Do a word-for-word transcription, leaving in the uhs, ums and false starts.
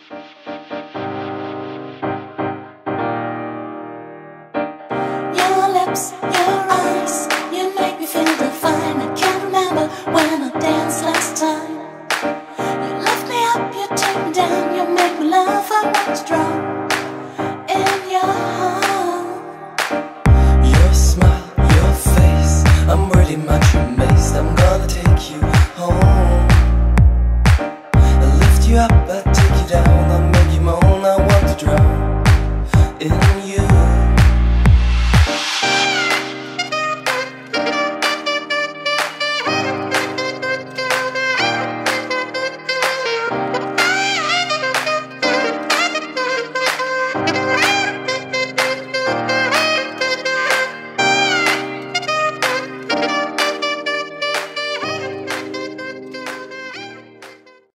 Your lips, your eyes, you make me feel divine. I can't remember when I danced last time. You lift me up, you take me down, you make me laugh. I want to drown in your heart. Your smile, your face, I'm pretty much amazed. I'm gonna take you home. I'll lift you up, I'll take you down, I'll make you moan. I want to drown in